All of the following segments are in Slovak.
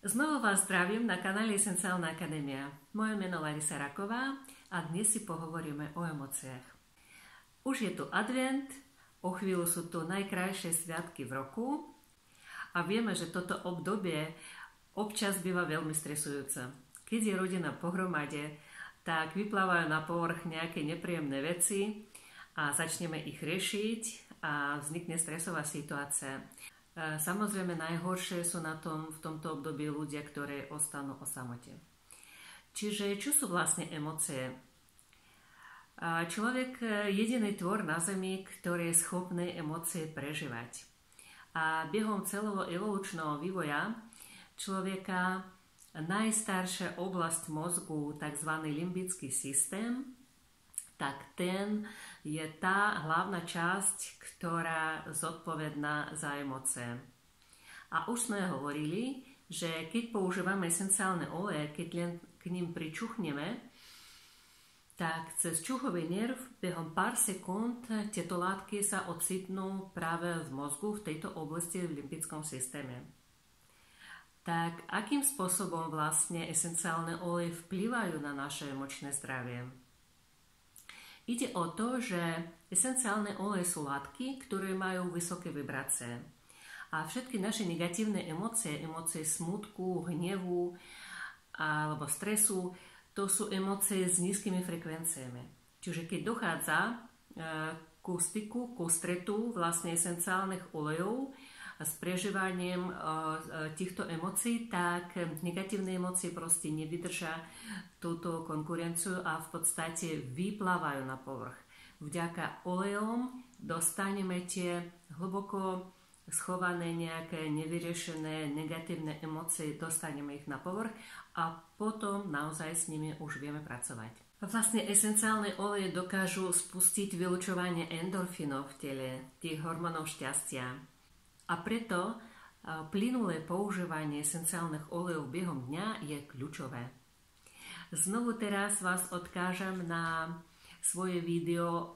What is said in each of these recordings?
Znovu vás zdravím na kanále Esenciálna akadémia. Moje meno je Larisa Raková a dnes si pohovoríme o emóciách. Už je tu advent, o chvíľu sú tu najkrajšie sviatky v roku a vieme, že toto obdobie občas býva veľmi stresujúce. Keď je rodina pohromade, tak vyplávajú na povrch nejaké nepríjemné veci a začneme ich riešiť a vznikne stresová situácia. Samozrejme najhoršie sú na tom v tomto období ľudia, ktorí ostanú o samote. Čiže čo sú vlastne emócie? Človek je jediný tvor na Zemi, ktorý je schopný emócie prežívať. A behom celého evolučného vývoja človeka najstaršia oblasť mozgu, tzv. Limbický systém, tak ten je tá hlavná časť, ktorá je zodpovedná za emócie. A už sme hovorili, že keď používame esenciálne oleje, keď len k ním pričuchneme, tak cez čuchový nerv behom pár sekúnd tieto látky sa ocitnú práve v mozgu, v tejto oblasti v limbickom systéme. Tak akým spôsobom vlastne esenciálne oleje vplyvajú na naše emočné zdravie? Ide o to, že esenciálne oleje sú látky, ktoré majú vysoké vibrácie. A všetky naše negatívne emócie, emócie smútku, hnevu alebo stresu, to sú emócie s nízkymi frekvenciami. Čiže keď dochádza ku styku, ku stretu vlastne esenciálnych olejov s prežívaním týchto emócií, tak negatívne emócie proste nevydržia túto konkurenciu a v podstate vyplávajú na povrch. Vďaka olejom dostaneme tie hlboko schované nejaké nevyriešené negatívne emócie, dostaneme ich na povrch a potom naozaj s nimi už vieme pracovať. Vlastne esenciálne oleje dokážu spustiť vylučovanie endorfínov v tele, tých hormónov šťastia. A preto plynulé používanie esenciálnych olejov behom dňa je kľúčové. Znovu teraz vás odkážem na svoje video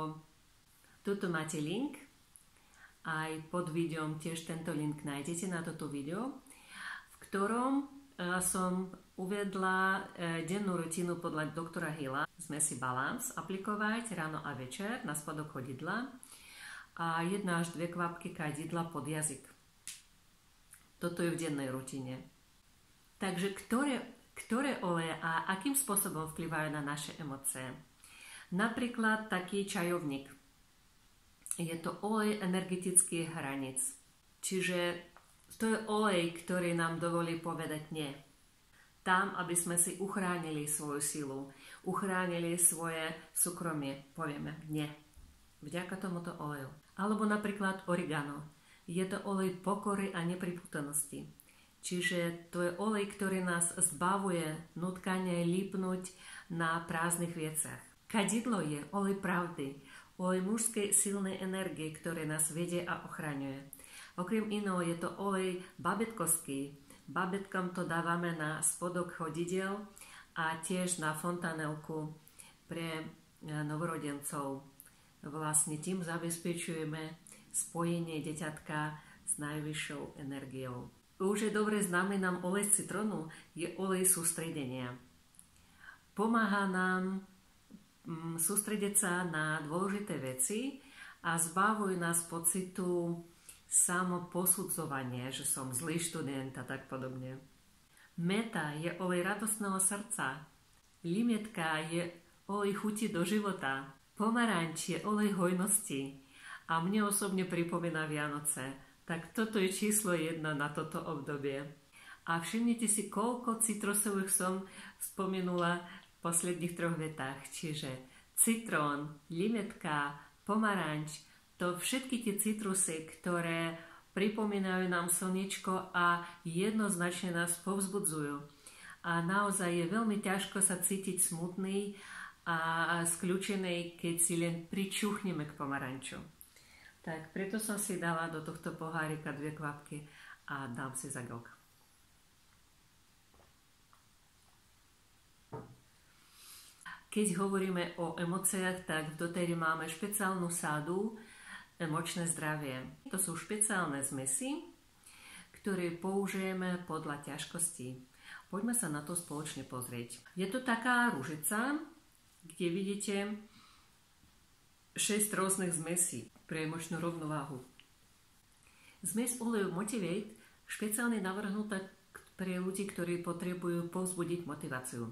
tuto máte link. Aj pod videom tiež tento link nájdete na toto video, v ktorom som uvedla dennú rutinu podľa doktora Hilla. Zmesi Balance aplikovať ráno a večer na spodok chodidla a 1 až 2 kvapky kadidla pod jazyk. Toto je v dennej rutine. Takže ktoré oleje a akým spôsobom vplyvajú na naše emócie? Napríklad taký čajovník. Je to olej energetických hraníc. Čiže to je olej, ktorý nám dovolí povedať nie. Tam, aby sme si uchránili svoju silu, uchránili svoje súkromie, povieme nie. Vďaka tomuto oleju. Alebo napríklad oregano. Je to olej pokory a nepripútanosti. Čiže to je olej, ktorý nás zbavuje nutkania lípnuť na prázdnych veciach. Kadidlo je olej pravdy, olej mužskej silnej energie, ktorý nás vedie a ochraňuje. Okrem iného je to olej babetkovský. Babetkám to dávame na spodok chodidel a tiež na fontanelku pre novorodencov. Vlastne tým zabezpečujeme spojenie deťatka s najvyššou energiou. Už je dobre známy nám olej z citrónu, je olej sústredenia. Pomáha nám sústrediť sa na dôležité veci a zbavujú nás pocitu samoposudzovania, že som zlý študent a tak podobne. Meta je olej radostného srdca. Limietka je olej chuti do života. Pomaranč je olej hojnosti a mne osobne pripomína Vianoce. Tak toto je číslo 1 na toto obdobie. A všimnite si, koľko citrusových som spomenula v posledných 3 vetách. Čiže citrón, limietka, pomaranč, to všetky tie citrusy, ktoré pripomínajú nám slniečko a jednoznačne nás povzbudzujú. A naozaj je veľmi ťažko sa cítiť smutný a skľúčenej, keď si len pričuchneme k pomaranču. Tak preto som si dala do tohto pohárika 2 kvapky a dám si za glk. Keď hovoríme o emóciách, tak v doTERRA máme špeciálnu sádu emočné zdravie. To sú špeciálne zmesy, ktoré použijeme podľa ťažkostí. Poďme sa na to spoločne pozrieť. Je to taká ružica, kde vidíte 6 rôznych zmesí pre emočnú rovnováhu. Zmes oleju Motivate špeciálne navrhnutá pre ľudí, ktorí potrebujú povzbudiť motiváciu.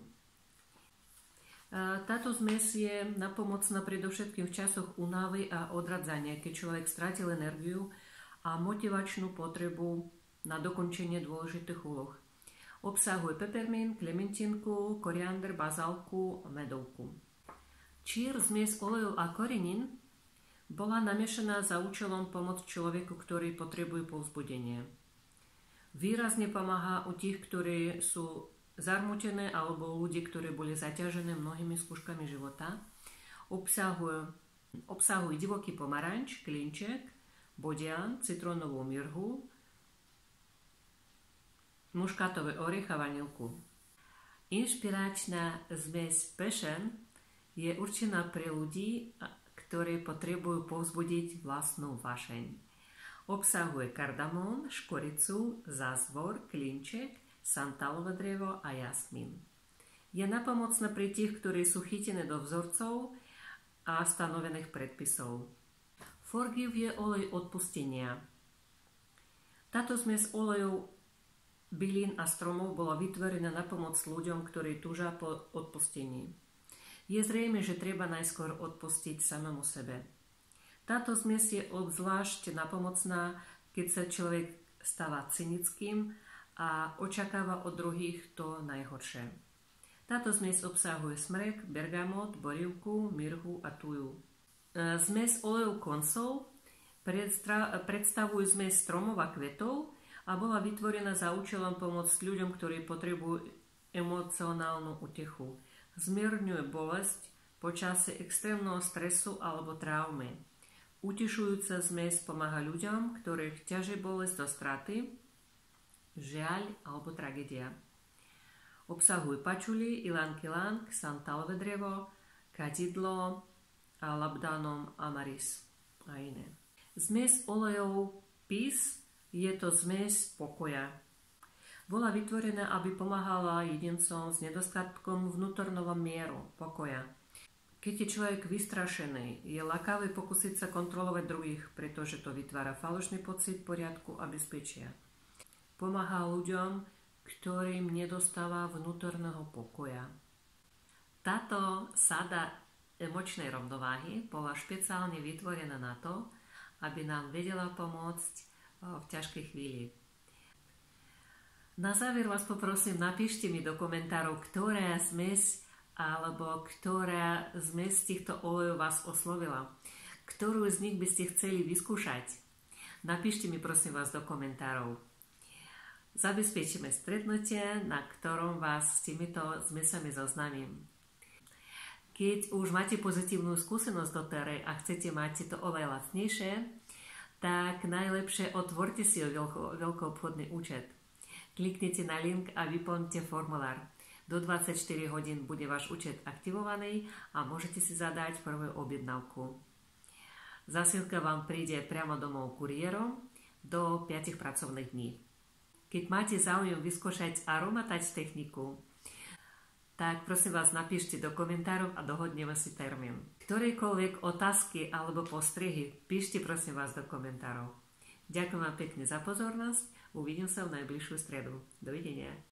Táto zmes je napomocná predovšetkým v časoch únavy a odradzania, keď človek strátil energiu a motivačnú potrebu na dokončenie dôležitých úloh. Obsahuje pepermint, klementinku, koriander, bazálku a medovku. Čír, zmes olejov a korenín bola namiešaná za účelom pomôcť človeku, ktorý potrebuje povzbudenie. Výrazne pomáha u tých, ktorí sú zarmútené alebo ľudí, ktorí boli zaťažené mnohými skúškami života. Obsahuje divoký pomaranč, klinček, bodian, citrónovú mirhu, muškátové orech a vanilku. Inšpiračná zmes Passion je určená pre ľudí, ktorí potrebujú povzbudiť vlastnú vášeň. Obsahuje kardamón, škoricu, zázvor, klinček, santálové drevo a jasmín. Je napomocná pri tých, ktorí sú chytené do vzorcov a stanovených predpisov. Forgive je olej odpustenia. Táto zmes olejov, bylín a stromov bola vytvorená na pomoc ľuďom, ktorí túžia po odpustení. Je zrejme, že treba najskôr odpustiť samému sebe. Táto zmes je obzvlášť napomocná, keď sa človek stáva cynickým a očakáva od druhých to najhoršie. Táto zmes obsahuje smrek, bergamot, borivku, mirhu a tuju. Zmes olejov koncov predstavujú zmes stromov a kvetov a bola vytvorená za účelom pomôcť ľuďom, ktorí potrebujú emocionálnu utechu. Zmierňuje bolesť počasie extrémneho stresu alebo traumy. Utišujúca zmes pomáha ľuďom, ktorých ťaží bolesť do straty, žiaľ alebo tragédia. Obsahuje pačuli, ilang-ilang, santálové drevo, kadidlo a labdanum amaris a iné. Zmes olejov Peace je to zmes pokoja. Bola vytvorená, aby pomáhala jedincom s nedostatkom vnútorného mieru, pokoja. Keď je človek vystrašený, je ľakavé pokúsiť sa kontrolovať druhých, pretože to vytvára falošný pocit poriadku a bezpečia. Pomáha ľuďom, ktorým nedostáva vnútorného pokoja. Táto sada emočnej rovnováhy bola špeciálne vytvorená na to, aby nám vedela pomôcť v ťažkej chvíli. Na záver vás poprosím, napíšte mi do komentárov, ktorá zmes alebo ktorá zmes týchto olejov vás oslovila. Ktorú z nich by ste chceli vyskúšať? Napíšte mi prosím vás do komentárov. Zabezpečíme stretnutie, na ktorom vás s týmito zmesami zoznámim. Keď už máte pozitívnu skúsenosť do terénu a chcete mať to oveľa lacnejšie, tak najlepšie otvorte si veľkoobchodný účet. Kliknite na link a vyplňte formulár. Do 24 hodín bude váš účet aktivovaný a môžete si zadať prvú objednávku. Zasielka vám príde priamo domov kuriérom do 5 pracovných dní. Keď máte záujem vyskúšať Aromatouch techniku, tak prosím vás napíšte do komentárov a dohodneme si termín. Ktorejkoľvek otázky alebo postrehy píšte prosím vás do komentárov. Ďakujem vám pekne za pozornosť. Uvidím sa v najbližšiu stredu. Dovidenia.